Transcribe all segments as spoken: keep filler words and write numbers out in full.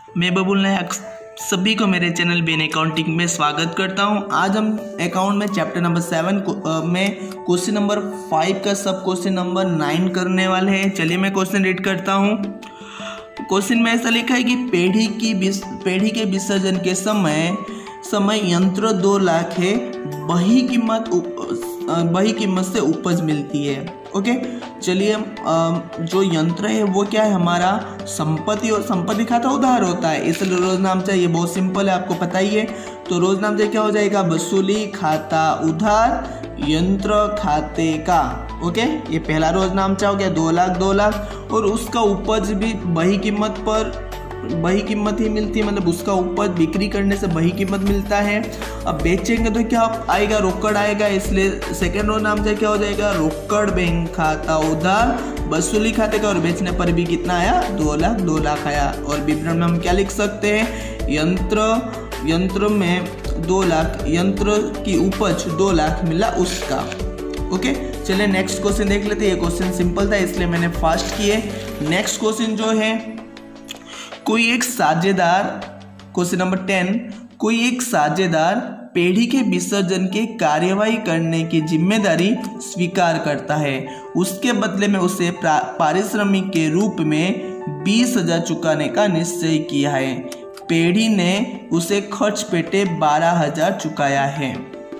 मैं बबुल नायक सभी को मेरे चैनल बेन अकाउंटिंग में स्वागत करता हूं। आज हम अकाउंट में चैप्टर नंबर सेवन में क्वेश्चन नंबर फाइव का सब क्वेश्चन नंबर नाइन करने वाले हैं। चलिए मैं क्वेश्चन रीड करता हूं। क्वेश्चन में ऐसा लिखा है कि पेढ़ी की पेढ़ी के विसर्जन के समय समय यंत्र दो लाख है, बही कीमत बही कीमत से उपज मिलती है। ओके, चलिए जो यंत्र है वो क्या है, हमारा संपत्ति, और संपत्ति खाता उधार होता है, इसलिए रोज नामचा ये बहुत सिंपल है, आपको पता ही है। तो रोज नामचा क्या हो जाएगा, वसूली खाता उधार यंत्र खाते का। ओके, ये पहला रोज नामचा हो गया, दो लाख दो लाख और उसका उपज भी बही कीमत पर बही कीमत ही मिलती है, मतलब उसका उपज बिक्री करने से बही कीमत मिलता है। अब बेचेंगे तो क्या आएगा, रोकड़ आएगा, इसलिए सेकेंड रोज नाम से क्या हो जाएगा, रोकड़ बैंक खाता उधार वसूली खाते का, और बेचने पर भी कितना आया, दो लाख दो लाख आया। और विवरण में हम क्या लिख सकते हैं, यंत्र यंत्र में दो लाख यंत्र की उपज दो लाख मिला उसका। ओके, चलिए नेक्स्ट क्वेश्चन देख लेते हैं। ये क्वेश्चन सिंपल था इसलिए मैंने फास्ट किए। नेक्स्ट क्वेश्चन जो है, कोई एक साझेदार, क्वेश्चन नंबर टेन, कोई एक साझेदार पेढ़ी के विसर्जन की कार्यवाही करने की जिम्मेदारी स्वीकार करता है, उसके बदले में उसे पारिश्रमिक के रूप में बीस हजार चुकाने का निश्चय किया है। पेढ़ी ने उसे खर्च पेटे बारह हजार चुकाया है।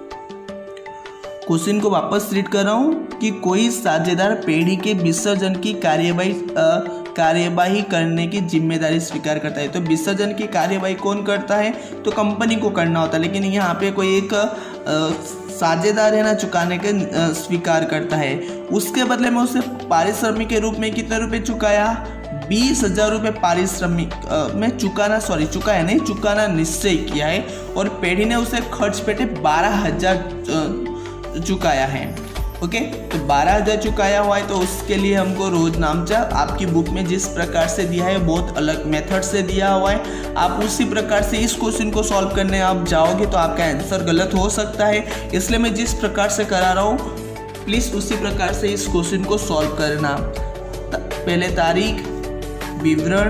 क्वेश्चन को वापस रीड कर रहा हूं कि कोई साझेदार पेढ़ी के विसर्जन की कार्यवाही कार्यवाही करने की जिम्मेदारी स्वीकार करता है। तो विसर्जन की कार्यवाही कौन करता है, तो कंपनी को करना होता है, लेकिन यहाँ पे कोई एक साझेदार है ना, चुकाने के स्वीकार करता है, उसके बदले में उसे पारिश्रमिक के रूप में कितने रुपए चुकाया, बीस हजार रुपये पारिश्रमिक में चुकाना सॉरी चुकाया नहीं चुकाना निश्चय किया है, और पेढ़ी ने उसे खर्च पेटे बारह हजार चुकाया है। Okay okay? तो बारह हजार चुकाया हुआ है, तो उसके लिए हमको रोज नामचा आपकी बुक में जिस प्रकार से दिया है बहुत अलग मेथड से दिया हुआ है, आप उसी प्रकार से इस क्वेश्चन को सॉल्व करने आप जाओगे तो आपका आंसर गलत हो सकता है, इसलिए मैं जिस प्रकार से करा रहा हूँ प्लीज़ उसी प्रकार से इस क्वेश्चन को सॉल्व करना। पहले तारीख, विवरण,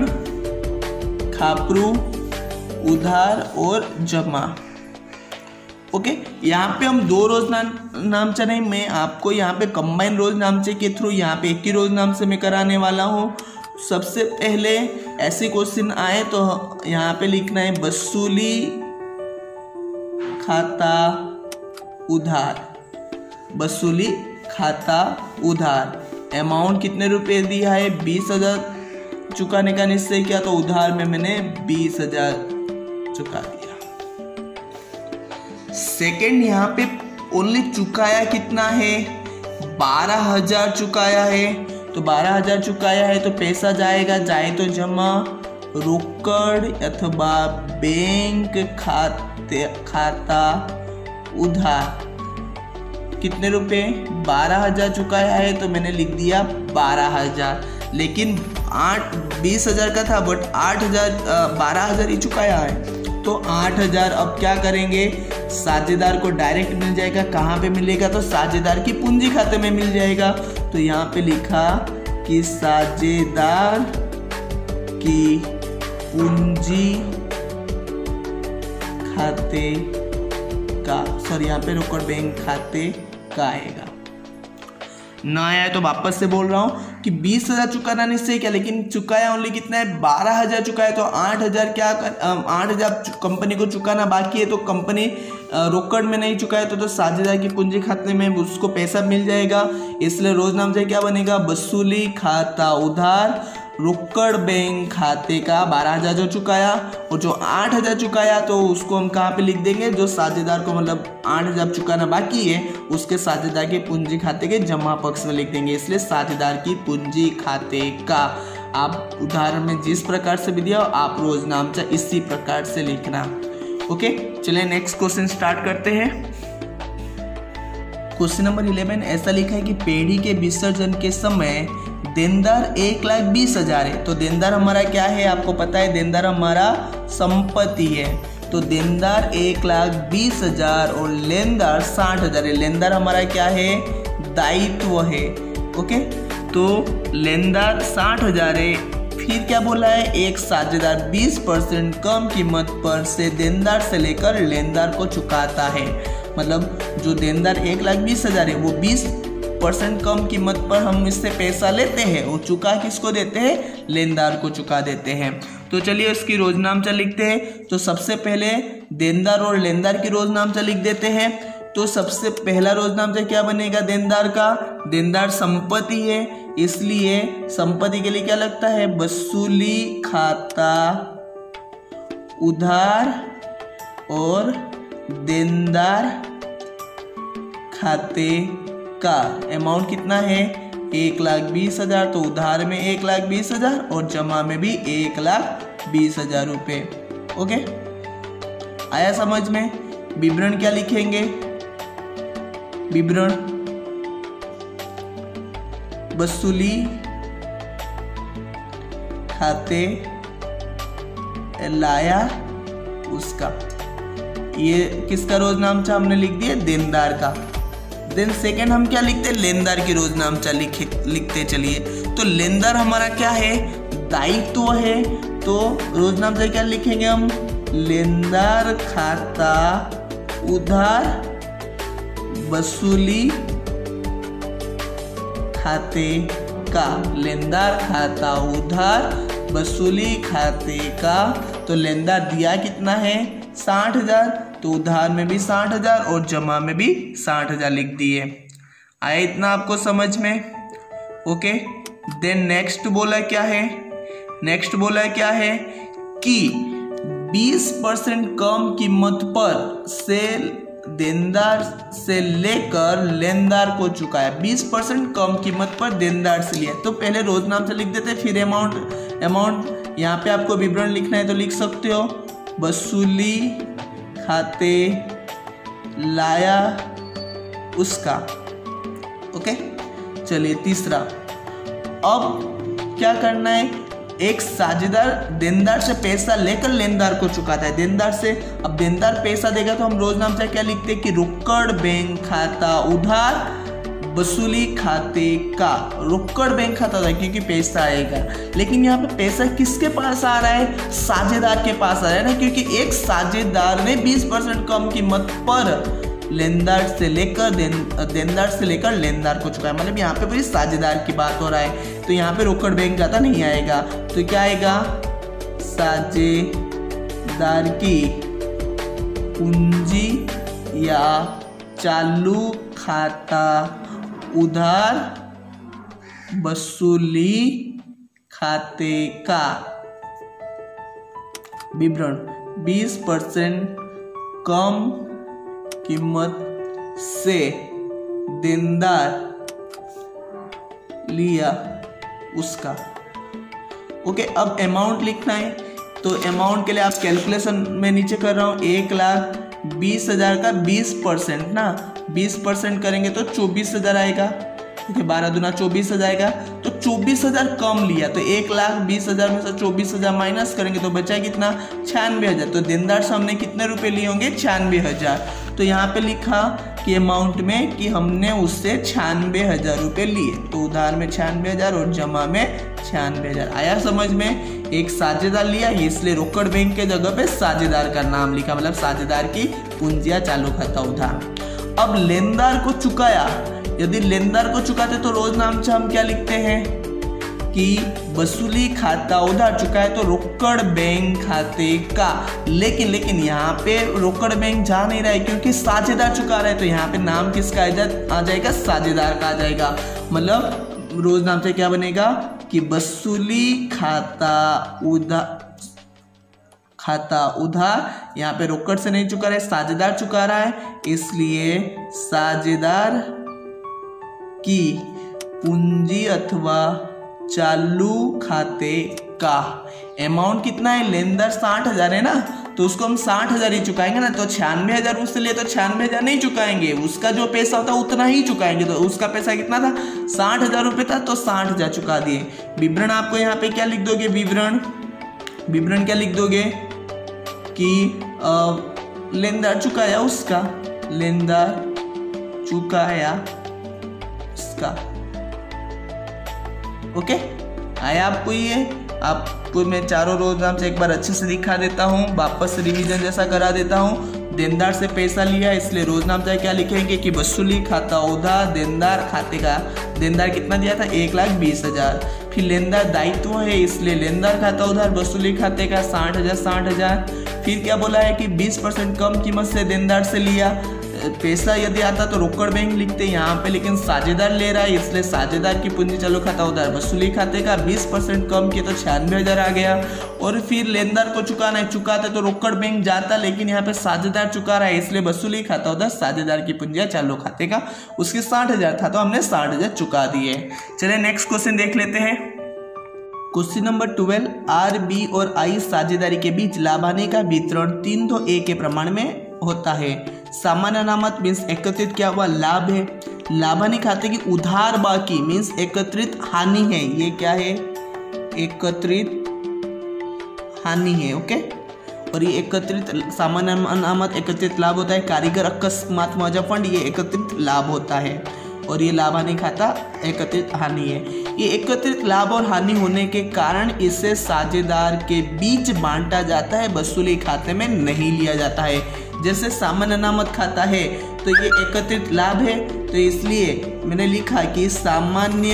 खापरू, उधार और जमा। Okay okay? यहाँ पे हम दो रोज नाम नामचा नहीं, मैं आपको यहाँ पे कंबाइन रोज नामचे के थ्रू यहाँ पे एक ही रोज नाम से मैं कराने वाला हूँ। सबसे पहले ऐसे क्वेश्चन आए तो यहाँ पे लिखना है वसूली खाता उधार, वसूली खाता उधार, अमाउंट कितने रुपए दिया है, बीस हजार चुकाने का निश्चय किया, तो उधार में मैंने बीस हजार चुका दिया। सेकेंड, यहाँ पे ओनली चुकाया कितना है, बारह हजार चुकाया है, तो बारह हजार चुकाया है तो पैसा जाएगा, जाए तो जमा, रोकड़ अथवा बैंक खाते खाता उधार, कितने रुपए, बारह हजार चुकाया है तो मैंने लिख दिया बारह हजार, लेकिन आठ बीस हजार का था बट आठ हजार बारह हजार ही चुकाया है, तो आठ हजार अब क्या करेंगे, साझेदार को डायरेक्ट मिल जाएगा, कहाँ पे मिलेगा, तो साझेदार की पूंजी खाते में मिल जाएगा। तो यहाँ पे लिखा कि साझेदार की पूंजी खाते का, सॉरी यहाँ पे रोकड़ बैंक खाते का आएगा। ना आया है तो वापस से बोल रहा हूँ कि बीस हजार चुकाना निश्चय क्या, लेकिन चुकाया ओनली कितना है, बारह हजार चुकाया, तो आठ हजार क्या आठ हजार कंपनी को चुकाना बाकी है, तो कंपनी रोकड़ में नहीं चुकाया तो, तो साझेदार की पूंजी खाते में उसको पैसा मिल जाएगा, इसलिए रोज नाम से क्या बनेगा, वसूली खाता उधार रोकड़ बैंक खाते का बारह हजार जो चुकाया, और जो आठ हजार चुकाया तो उसको हम कहाँ पे लिख देंगे, जो साझेदार को मतलब आठ हजार चुकाना बाकी है उसके साझेदार के पूंजी खाते के जमा पक्ष में लिख देंगे, इसलिए साझेदार की पूंजी खाते का। आप उदाहरण में जिस प्रकार से भी दिया आप रोज नामचा इसी प्रकार से लिखना। ओके, चलिए नेक्स्ट क्वेश्चन स्टार्ट करते हैं। क्वेश्चन नंबर इलेवन ऐसा लिखा है कि पेढ़ी के विसर्जन के समय देनदार एक लाख बीस हजार है, तो देनदार हमारा क्या है, आपको पता है देनदार हमारा संपत्ति है, तो देनदार एक लाख बीस हजार और लेनदार साठ हजार है। लेनदार हमारा क्या है, दायित्व है। ओके, तो लेनदार साठ हजार है, फिर क्या बोला है, एक साझेदार बीस परसेंट कम कीमत पर से देनदार से लेकर लेनदार को चुकाता है। मतलब जो देनदार एक लाख बीस हजार है वो बीस परसेंट कम कीमत पर हम इससे पैसा लेते हैं और चुका किसको देते हैं, लेनदार को चुका देते हैं। तो चलिए इसकी रोजनामचा लिखते हैं। तो सबसे पहले देनदार और लेनदार की रोजनामचा लिख देते हैं। तो सबसे पहला रोजनामचा क्या बनेगा देनदार का, देनदार संपत्ति है इसलिए संपत्ति के लिए क्या लगता है, वसूली खाता उधार और देनदार खाते का अमाउंट कितना है, एक लाख बीस हजार। तो उधार में एक लाख बीस हजार और जमा में भी एक लाख बीस हजार रुपये। ओके, आया समझ में। विवरण क्या लिखेंगे, विवरण वसूली खाते लाया उसका, ये किसका रोजनामचा हमने लिख दिया, देनदार का। देन सेकेंड हम क्या लिखते हैं, लेनदार की रोजनामचा लिखे लिखते चलिए। तो लेनदार हमारा क्या है, दायित्व है। तो रोजनामचा क्या लिखेंगे हम, लेनदार खाता उधार वसूली खाते का, लेनदार खाता उधार वसूली खाते का। तो लेनदार दिया कितना है, साठ हजार। तो उधार में भी साठ हजार और जमा में भी साठ हजार लिख दिए। आया इतना आपको समझ में। ओके, देन नेक्स्ट बोला क्या है, नेक्स्ट बोला क्या है कि बीस परसेंट कम कीमत पर से देनदार से लेकर लेनदार को चुकाया। बीस परसेंट कम कीमत पर देनदार से लिया। तो पहले रोजनामचा लिख देते, फिर अमाउंट अमाउंट यहाँ पे आपको विवरण लिखना है तो लिख सकते हो, वसूली खाते लाया उसका। ओके, चलिए तीसरा, अब क्या करना है, एक साझेदार देनदार से पैसा लेकर लेनदार को चुकाता है। देनदार से, अब देनदार पैसा देगा तो हम रोजनामचा क्या लिखते हैं कि रोकड़ बैंक खाता उधार वसूली खाते का। रोकड़ बैंक खाता था क्योंकि पैसा आएगा, लेकिन यहाँ पे पैसा किसके पास आ रहा है, साझेदार के पास आ रहा है ना, क्योंकि एक साझेदार ने बीस परसेंट कम कीमत पर लेनदार से लेकर देन देनदार से लेकर लेनदार को चुकाया। मतलब यहाँ पे कोई साझेदार की बात हो रहा है, तो यहाँ पे रोकड़ बैंक खाता नहीं आएगा। तो क्या आएगा, साझेदार की पूंजी या चालू खाता उधार वसूली खाते का विवरण बीस परसेंट कम कीमत से देनदार लिया उसका। ओके, अब अमाउंट लिखना है। तो अमाउंट के लिए आप कैलकुलेशन में नीचे कर रहा हूँ, एक लाख बीस हजार का बीस परसेंट ना, बीस परसेंट करेंगे तो चौबीस हजार आएगा। ठीक है, बारह दुना चौबीस हजार आएगा। तो चौबीस हजार कम लिया, तो एक लाख बीस हजार में से चौबीस हजार माइनस करेंगे तो बचा कितना, छियानवे हजार। तो देनदार से हमने कितने रुपए लिए होंगे, छियानवे हजार। तो यहाँ पे लिखा कि अमाउंट में कि हमने उससे छियानवे हजार रुपये लिए। तो उधार में छियानवे हजार और जमा में छियानवे हजार। आया समझ में। एक साझेदार लिया, इसलिए रोकड़ बैंक के जगह पे साझेदार का नाम लिखा, मतलब साझेदार की पूंजिया चालू खाता उधार। अब लेनदार को चुकाया, यदि लेनदार को चुकाते तो रोजनामचा हम क्या लिखते हैं कि वसूली खाता उधार चुकाए तो रोकड़ बैंक खाते का। लेकिन लेकिन यहाँ पे रोकड़ बैंक जा नहीं रहा है क्योंकि साझेदार चुका रहा है। तो यहाँ पे नाम किसका आ जाएगा, साझेदार का आ जाएगा। मतलब रोजनामचा क्या बनेगा कि वसूली खाता उधार खाता उधार, यहाँ पे रोकड़ से नहीं चुका रहा है, साझेदार चुका रहा है, इसलिए साझेदार की पूंजी अथवा चालू खाते का। अमाउंट कितना है, लेनदार साठ हजार है ना, तो उसको हम साठ हजार ही चुकाएंगे ना। तो छियानवे हजार उससे लिए तो छियानवे हजार नहीं चुकाएंगे, उसका जो पैसा होता है उतना ही चुकाएंगे। तो उसका पैसा कितना था, साठ हजार रुपये था, तो साठ हजार चुका दिए। विवरण आपको यहाँ पे क्या लिख दोगे, विवरण विवरण क्या लिख दोगे कि लेनदार चुकाया उसका, लेनदार चुकाया उसका। ओके, आया आपको ये आपको मैं चारों रोज नाम से एक बार अच्छे से दिखा देता हूँ, वापस रिवीजन जैसा करा देता हूँ। देनदार से पैसा लिया इसलिए रोज नाम चाहे क्या लिखेंगे कि वसूली खाता उधार देनदार खाते का, देनदार कितना दिया था एक लाख बीस हजार। फिर लेनदार दायित्व है इसलिए लेनदार खाता उधार वसूली खाते का साठ हजार साठ हजार। फिर क्या बोला है कि बीस परसेंट कम कीमत से देनदार से लिया, पैसा यदि आता तो रोकड़ बैंक लिखते यहाँ पे, लेकिन साझेदार ले रहा है इसलिए साझेदार की पूंजी चालू खाता उधार वसूली खाते का बीस परसेंट कम किया तो छियानवे हजार आ गया। और फिर लेनदार को चुकाना है, चुकाते तो रोकड़ बैंक जाता, लेकिन यहाँ पे साझेदार चुका रहा है इसलिए वसूली खाता उधार साझेदार की पूंजी चालू खाते का उसके साठ हजार था तो हमने साठ हजार चुका दिए। चलिए नेक्स्ट क्वेश्चन देख लेते हैं। Question number twelve, R B और आई साझेदारी के बीच लाभानी का वितरण तीन दो एक के प्रमाण में होता है। सामान्य अनामत मीन्स एकत्रित क्या हुआ लाभ है, लाभानी खाते की उधार बाकी मीन्स एकत्रित हानि है, ये क्या है एकत्रित हानि है। ओके, और ये एकत्रित सामान्य अनामत एकत्रित लाभ होता है। कारीगर अकस्मात मुआवजा फंड ये एकत्रित लाभ होता है और ये लाभ हानि खाता एकत्रित हानि है। ये एकत्रित लाभ और हानि होने के कारण इसे साझेदार के बीच बांटा जाता है, वसूली खाते में नहीं लिया जाता है। जैसे सामान्य अनामत खाता है तो ये एकत्रित लाभ है तो इसलिए मैंने लिखा कि सामान्य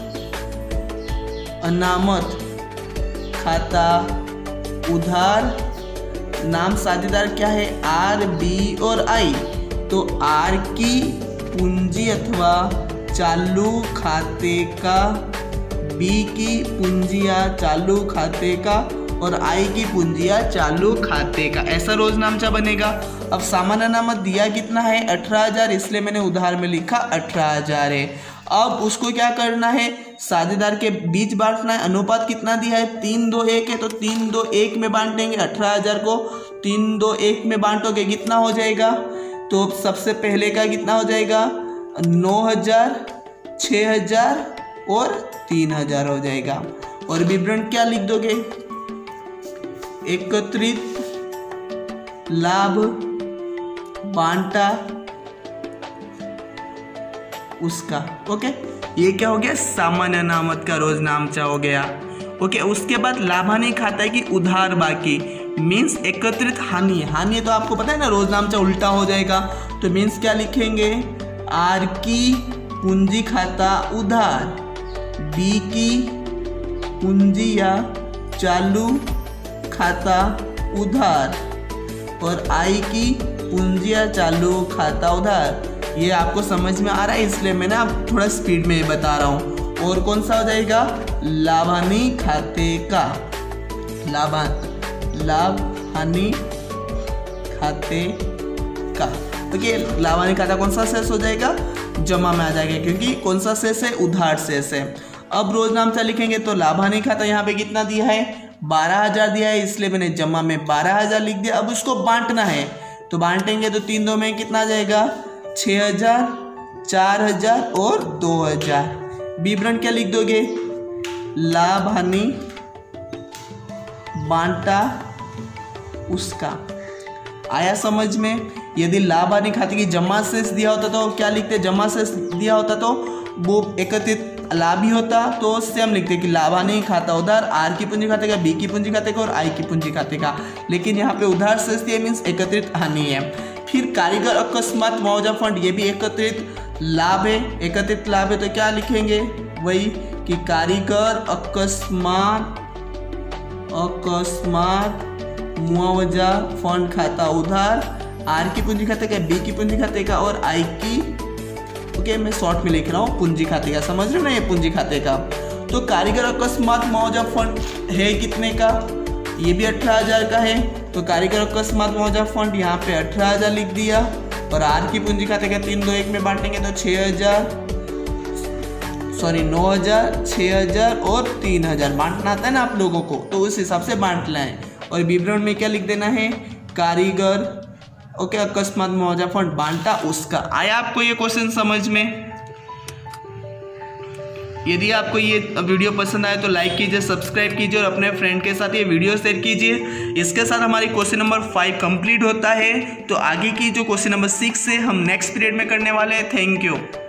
अनामत खाता उधार, नाम साझेदार क्या है आर बी और आई, तो आर की पूंजी अथवा चालू खाते का, बी की पूंजी या चालू खाते का और आई की पूंजी या चालू खाते का, ऐसा रोज नामचा बनेगा। अब सामान्य अनामत दिया कितना है अठारह हजार इसलिए मैंने उधार में लिखा अठारह हजार है। अब उसको क्या करना है साझेदार के बीच बांटना है। अनुपात कितना दिया है तीन दो एक है तो तीन दो एक में बांटेंगे। अठारह हजार को तीन दो एक में बांटोगे कितना हो जाएगा, तो सबसे पहले का कितना हो जाएगा नौ हजार छः हजार और तीन हजार हो जाएगा। और विवरण क्या लिख दोगे एकत्रित लाभ बांटा उसका। ओके, ये क्या हो गया सामान्य अनामत का रोज नामचा हो गया। ओके, उसके बाद लाभानी खाता की उधार बाकी मीन्स एकत्रित हानि, हानि तो आपको पता है ना रोज नामचा उल्टा हो जाएगा, तो मीन्स क्या लिखेंगे आर की पूंजी खाता उधार, बी की पूंजी या चालू खाता उधार और आई की पूंजी या चालू खाता उधार। ये आपको समझ में आ रहा है इसलिए मैं ना आप थोड़ा स्पीड में बता रहा हूँ। और कौन सा हो जाएगा लाभानी खाते का, लाभा लाभ हानि खाते का। तो ये लाभानी खाता कौन सा शेष हो जाएगा जमा में आ जाएगा क्योंकि कौन सा शेष है उधार शेष है। अब रोज नामचा लिखेंगे तो लाभानी खाता यहाँ पे कितना दिया है बारह हजार दिया है इसलिए मैंने जमा में बारह हजार लिख दिया। अब उसको बांटना है तो बांटेंगे तो तीन दो में कितना आ जाएगा छः हजार चार हजार और दो हजार। विवरण क्या लिख दोगे लाभ हानि बांटा उसका। आया समझ में। यदि लाभ हानि खाते की जमा शेष दिया होता तो क्या लिखते, जमा शेष दिया होता तो वो एकत्रित लाभ ही होता तो उससे हम लिखते कि लाभ हानि खाता उधार आर की पूंजी खाते का, बी की पूंजी खाते का और आई की पूंजी खाते का, लेकिन यहाँ पे उधार शेष दिया मीन्स एकत्रित हानि है। फिर कारीगर अकस्मात मुआवजा फंड ये भी एकत्रित लाभ है, एकत्रित लाभ है तो क्या लिखेंगे वही कि कारीगर अकस्मात अकस्मात मुआवजा फंड खाता उधार, आर की पूंजी खाते का, बी की पूंजी खाते का और आई की, ओके मैं शॉर्ट में लिख रहा हूँ पूंजी खाते का, समझ रहे हो ना ये पूंजी खाते का। तो कारीगर अकस्मात मुआवजा फंड है कितने का, ये भी अठारह हजार का है तो कारीगर अकस्मात मुआवजा फंड यहाँ पे अठारह हजार लिख दिया। और आर की पूंजी खाते का तीन दो एक में बांटेंगे तो छः हजार सॉरी नौ हजार छः हजार और तीन हजार बांटना आता है ना आप लोगों को तो उस हिसाब से बांटना है। और विवरण में क्या लिख देना है कारीगर ओके अकस्मात मुआवजा फंड बांटा उसका। आया आपको ये क्वेश्चन समझ में। यदि आपको ये वीडियो पसंद आए तो लाइक कीजिए, सब्सक्राइब कीजिए और अपने फ्रेंड के साथ ये वीडियो शेयर कीजिए। इसके साथ हमारी क्वेश्चन नंबर फाइव कंप्लीट होता है। तो आगे की जो क्वेश्चन नंबर सिक्स है हम नेक्स्ट पीरियड में करने वाले हैं। Thank you.